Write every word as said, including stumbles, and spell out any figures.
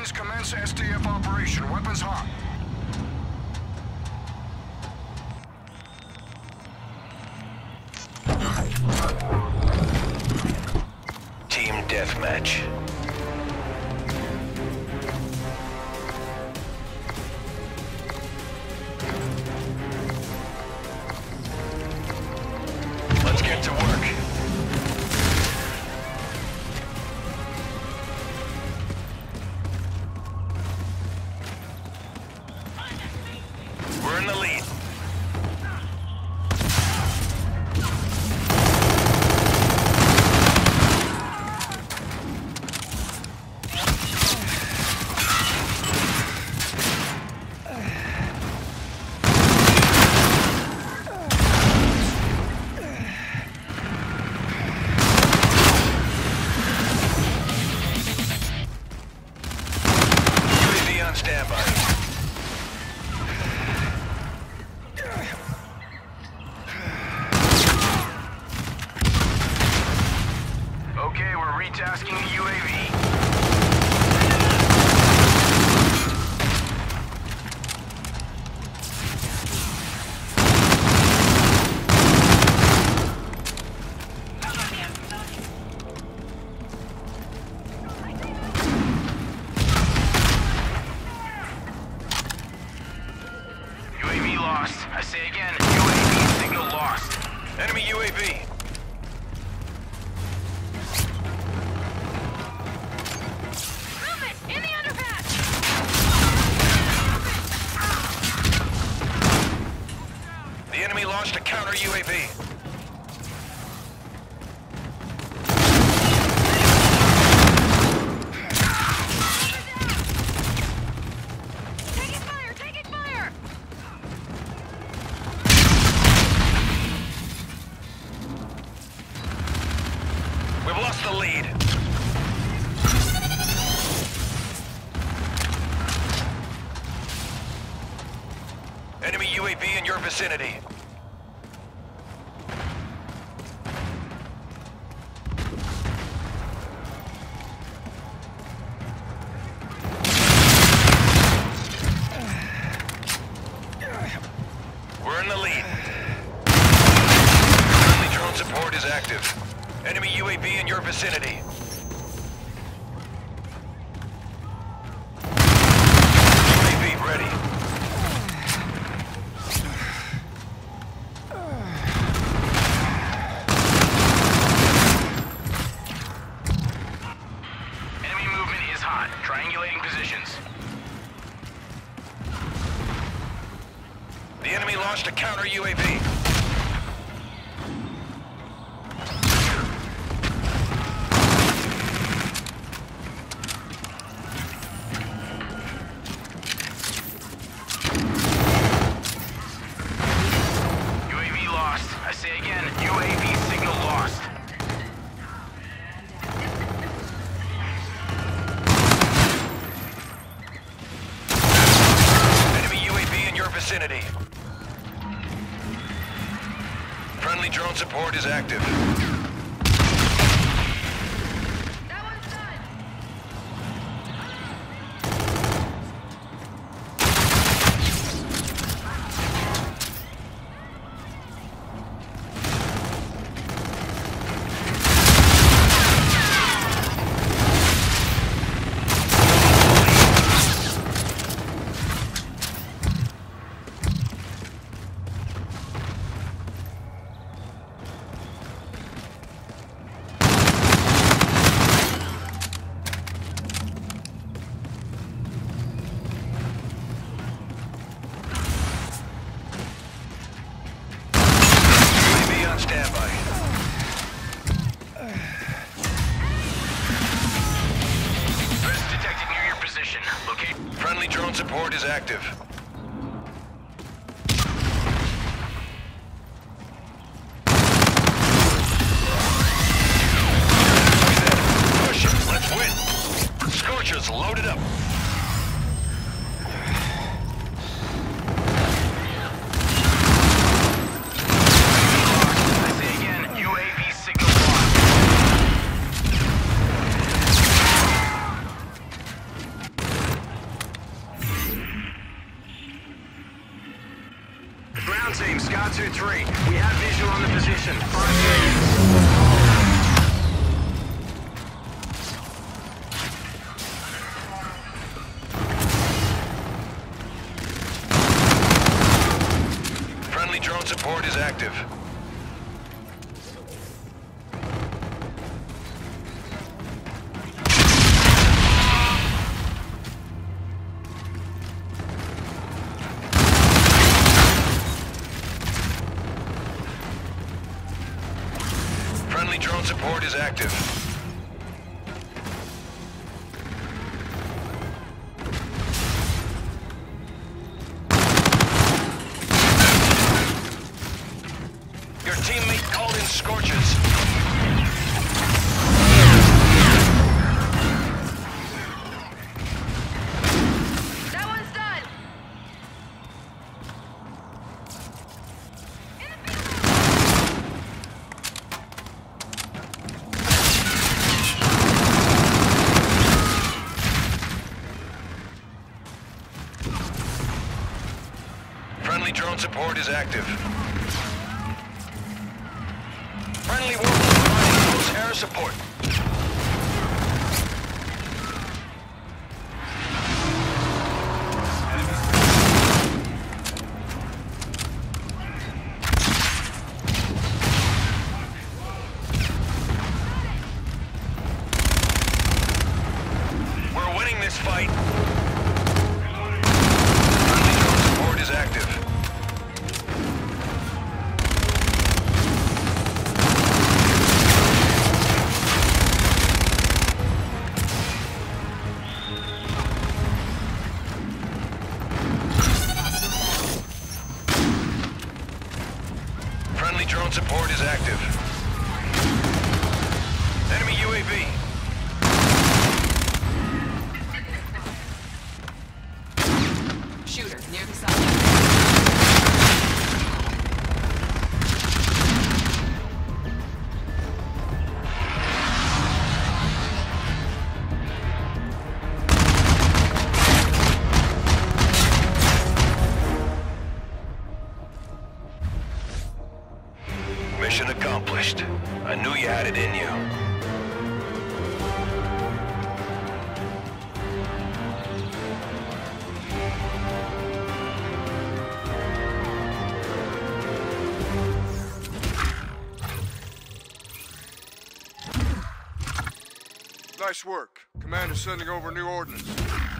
Marines commence S D F operation. Weapons hot. Team deathmatch. Let's get to work. We're in the lead. U A V on standby. Okay, we're retasking the U A V. U A V lost. I say again, U A V signal lost. Enemy U A V. Movement! In the underpass! The enemy launched a counter U A V. Taking fire! Taking fire! We've lost the lead. Enemy U A V in your vicinity. We're in the lead. Friendly drone support is active. Enemy U A V in your vicinity. U A V ready. Enemy movement is hot. Triangulating positions. The enemy launched a counter U A V. U A V lost. I say again, U A V signal lost. Enemy U A V in your vicinity. Friendly drone support is active. That one's done! U A V on standby. Threats detected near your position. Locate. Friendly drone support is active. Push it. Let's win. Scorchers loaded up. I say again, U A V signal lost. Ground team, Scar two three. We have visual on the position. Five seconds. Friendly drone support is active. Friendly drone support is active. Your teammate called in Scorches. That one's done. In the field. Friendly drone support is active. Friendly warplane providing close air support. We're winning this fight. Friendly drone support is active. Friendly drone support is active. Enemy U A V. Shooter near the side. Mission accomplished. I knew you had it in you. Nice work. Commander's sending over new ordnance.